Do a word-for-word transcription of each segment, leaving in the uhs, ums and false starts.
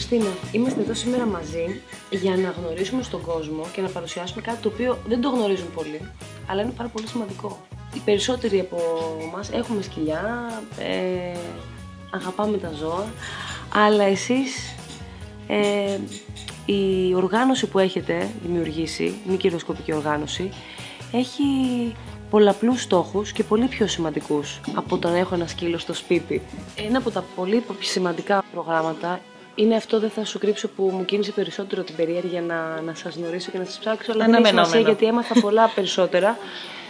Χριστίνα, είμαστε εδώ σήμερα μαζί για να γνωρίσουμε στον κόσμο και να παρουσιάσουμε κάτι το οποίο δεν το γνωρίζουν πολλοί, αλλά είναι πάρα πολύ σημαντικό. Οι περισσότεροι από εμάς έχουμε σκυλιά, ε, αγαπάμε τα ζώα, αλλά εσείς ε, η οργάνωση που έχετε δημιουργήσει, μη κερδοσκοπική οργάνωση, έχει πολλαπλούς στόχους και πολύ πιο σημαντικούς από το να έχω ένα σκύλο στο σπίτι. Ένα από τα πολύ σημαντικά προγράμματα είναι αυτό, δεν θα σου κρύψω, που μου κίνησε περισσότερο την περιέργεια να, να σας γνωρίσω και να σας ψάξω, αλλά δεν έχει σημασία γιατί έμαθα πολλά περισσότερα.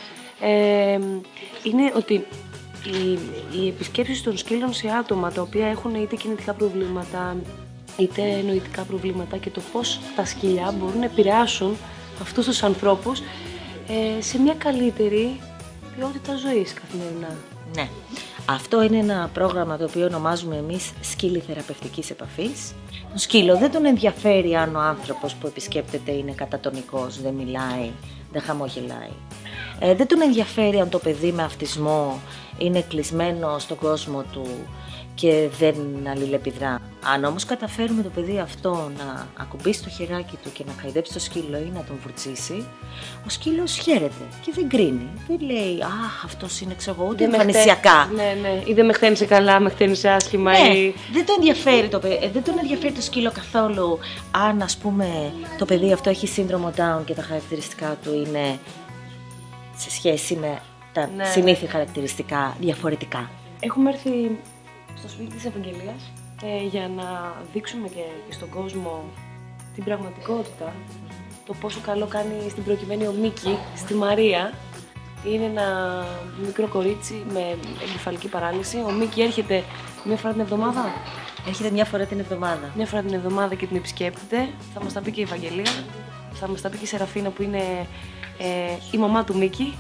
Ε, είναι ότι οι, οι επισκέψεις των σκύλων σε άτομα τα οποία έχουν είτε κινητικά προβλήματα είτε νοητικά προβλήματα και το πώς τα σκυλιά μπορούν να επηρεάσουν αυτούς τους ανθρώπους ε, σε μια καλύτερη ποιότητα ζωής καθημερινά. Ναι. Αυτό είναι ένα πρόγραμμα το οποίο ονομάζουμε εμείς σκύλοι θεραπευτικής επαφής. Το σκύλο δεν τον ενδιαφέρει αν ο άνθρωπος που επισκέπτεται είναι κατατονικός, δεν μιλάει, δεν χαμογελάει. Ε, δεν τον ενδιαφέρει αν το παιδί με αυτισμό είναι κλεισμένο στον κόσμο του και δεν αλληλεπιδρά. Αν όμως καταφέρουμε το παιδί αυτό να ακουμπήσει το χεράκι του και να χαϊδέψει το σκύλο ή να τον βουρτσίσει, ο σκύλος χαίρεται και δεν κρίνει. Δεν λέει «Αχ, αυτός είναι ξέρω ούτε εμφανισιακά». Ναι, ναι. Ή δεν με χτένισε καλά, με χτένισε άσχημα. Ναι, ή... δεν, το ενδιαφέρει το παιδί, δεν τον ενδιαφέρει το σκύλο καθόλου αν ας πούμε το παιδί αυτό έχει σύνδρομο Down και τα χαρακτηριστικά του είναι σε σχέση με τα ναι. συνήθη χαρακτηριστικά διαφορετικά. Έχουμε έρθει στο σπίτι της Ευαγγελίας ε, για να δείξουμε και, και στον κόσμο την πραγματικότητα, το πόσο καλό κάνει στην προκειμένη ο Μίκη στη Μαρία. Είναι ένα μικρό κορίτσι με εγκεφαλική παράλυση. Ο Μίκη έρχεται μια φορά την εβδομάδα. Έρχεται μια φορά την εβδομάδα. Μια φορά την εβδομάδα και την επισκέπτεται. Θα μας τα πει και η Ευαγγελία. Θα μας τα πει και η Σεραφίνα που είναι ε, η μαμά του Μίκη.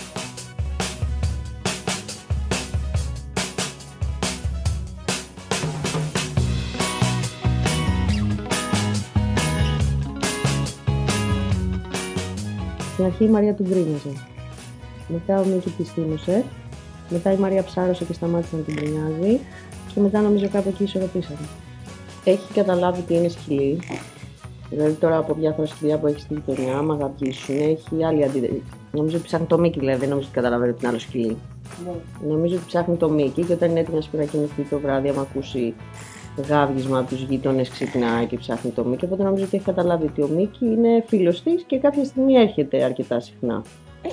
Στην αρχή η Μαρία του γκρίνιαζε. Μετά ο Μίκη τη θύμωσε. Μετά η Μαρία ψάρωσε και σταμάτησε να την γκρινιάζει. Και μετά νομίζω κάπου εκεί ισορροπήσαμε. Έχει καταλάβει τι είναι σκυλί. Δηλαδή τώρα από διάφορα σκυλιά που έχει στη γειτονιά, άμα αγαπήσουν, έχει άλλη αντίδραση. Νομίζω ότι ψάχνει το Μίκη, δηλαδή δεν νομίζω ότι καταλαβαίνει ότι είναι άλλο σκυλί. Ναι. Νομίζω ότι ψάχνει το Μίκη και όταν είναι έτοιμο να κοιμηθεί το βράδυ, άμα ακούσει γάβγισμα από τους γείτονες, ξυπνάει και ψάχνει το Μίκη. Οπότε νομίζω ότι έχει καταλάβει ότι ο Μίκη είναι φίλος της και κάποια στιγμή έρχεται αρκετά συχνά.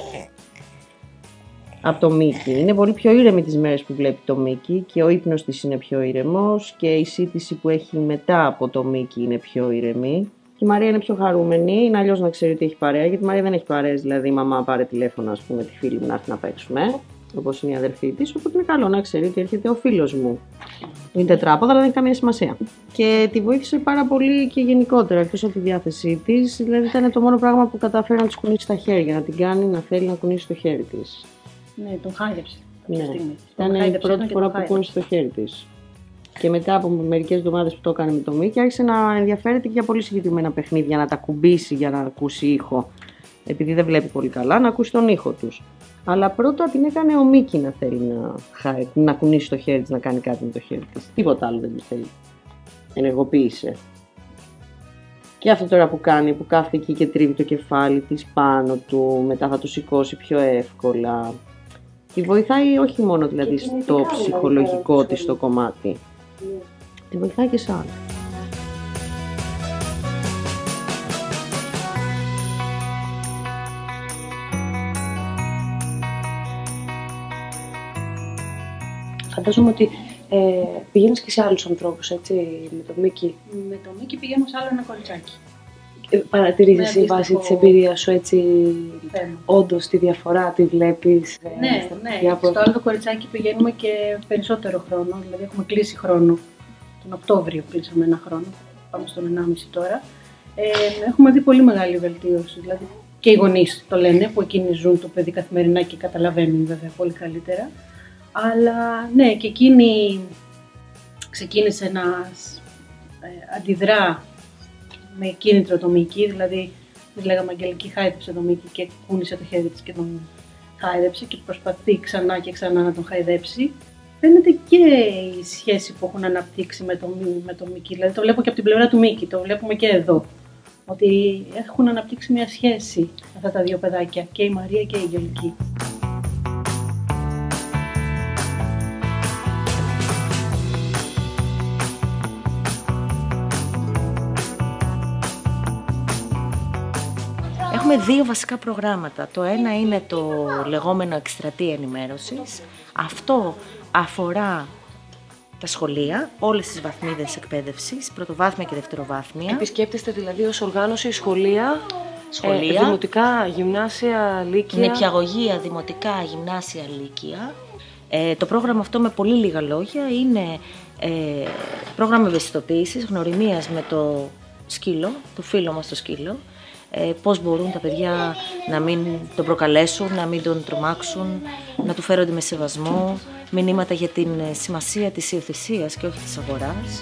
Από το Μίκη. Είναι πολύ πιο ήρεμη τις μέρες που βλέπει το Μίκη και ο ύπνος της είναι πιο ήρεμος και η σύντηση που έχει μετά από το Μίκη είναι πιο ήρεμη. Και η Μαρία είναι πιο χαρούμενη, είναι αλλιώς να ξέρει ότι έχει παρέα, γιατί η Μαρία δεν έχει παρέες, δηλαδή η μαμά πάρε τηλέφωνο, ας πούμε, τη φίλη μου να έρθει να παίξουμε, όπως είναι η αδερφή της, οπότε είναι καλό να ξέρει ότι έρχεται ο φίλος μου. Είναι τετράποδα, αλλά δεν έχει καμία σημασία. Και τη βοήθησε πάρα πολύ και γενικότερα, εκτός από τη διάθεσή της, δηλαδή ήταν το μόνο πράγμα που κατάφερε να της κουνήσει τα χέρια, να την κάνει να θέλει να κουνήσει το χέρι της. Ναι, τον χάιδεψε. Ναι, ήταν η πρώτη φορά που κούνησε το χέρι της. Και μετά από μερικές εβδομάδες που το έκανε με το Μίκη, άρχισε να ενδιαφέρεται και για πολύ συγκεκριμένα παιχνίδια, να τα κουμπίσει για να ακούσει ήχο. Επειδή δεν βλέπει πολύ καλά, να ακούσει τον ήχο τους. Αλλά πρώτα την έκανε ο Μίκη να θέλει να, να κουνήσει το χέρι της, να κάνει κάτι με το χέρι της. Τίποτα άλλο δεν της θέλει. Ενεργοποίησε. Και αυτό τώρα που κάνει, που κάθεται εκεί και τρίβει το κεφάλι της πάνω του, μετά θα το σηκώσει πιο εύκολα. Τη βοηθάει όχι μόνο δηλαδή στο ψυχολογικό της το κομμάτι. Yeah. Τη βοηθάει και σε άλλο. Φαντάζομαι ότι ε, πηγαίνεις και σε άλλους ανθρώπους, έτσι, με το Μίκη. Με το Μίκη πηγαίνω σε άλλο ένα κοριτσάκι. Ε, παρατηρείς εσύ βάσει της εμπειρίας σου, έτσι, θέμα. Όντως τη διαφορά τη βλέπεις? Ναι, ναι. Διάφορα... Στο άλλο το κοριτσάκι πηγαίνουμε και περισσότερο χρόνο, δηλαδή έχουμε κλείσει χρόνο. Τον Οκτώβριο κλείσαμε ένα χρόνο, πάμε στον ενάμιση τώρα. Ε, έχουμε δει πολύ μεγάλη βελτίωση, δηλαδή και οι γονείς το λένε, που εκείνοι ζουν το παιδί καθημερινά και καταλαβαίνουν βέβαια πολύ καλύτερα. Αλλά ναι, και εκείνη ξεκίνησε να ε, αντιδρά με κίνητρο το Μίκη, δηλαδή της λέγαμε Αγγελική χάιδεψε το Μίκη και κούνησε το χέρι της και τον χάιδεψε και προσπαθεί ξανά και ξανά να τον χαϊδέψει. φαίνεται και η σχέση που έχουν αναπτύξει με τον με το Μίκη. Δηλαδή το βλέπω και από την πλευρά του Μίκη, το βλέπουμε και εδώ. Ότι έχουν αναπτύξει μια σχέση αυτά τα δύο παιδάκια, και η Μαρία και η Αγγελική. Έχουμε δύο βασικά προγράμματα. Το ένα είναι το λεγόμενο εκστρατεία ενημέρωσης. Αυτό αφορά τα σχολεία, όλες τις βαθμίδες εκπαίδευσης, πρωτοβάθμια και δευτεροβάθμια. Επισκέπτεστε δηλαδή ως οργάνωση σχολεία, Σχολεία, ε, δημοτικά, γυμνάσια, λύκεια. νηπιαγωγεία, δημοτικά, γυμνάσια, λύκεια. Ε, το πρόγραμμα αυτό, με πολύ λίγα λόγια, είναι ε, πρόγραμμα ευαισθητοποίησης, γνωριμίας με το σκύλο, το φίλο μας το σκύλο. Ε, πώς μπορούν τα παιδιά να μην τον προκαλέσουν, να μην τον τρομάξουν, να του φέρονται με σεβασμό, μηνύματα για την σημασία της υιοθεσίας και όχι της αγοράς.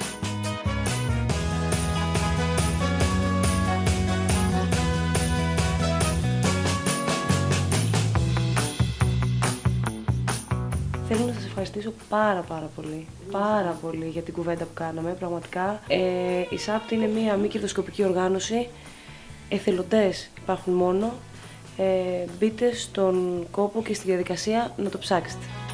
Θέλω να σας ευχαριστήσω πάρα πάρα πολύ, πάρα πολύ για την κουβέντα που κάναμε, πραγματικά. Ε, η ΣΑΠΤ είναι μια μη κερδοσκοπική οργάνωση, εθελοντές υπάρχουν μόνο. Ε, μπείτε στον κόπο και στη διαδικασία να το ψάξετε.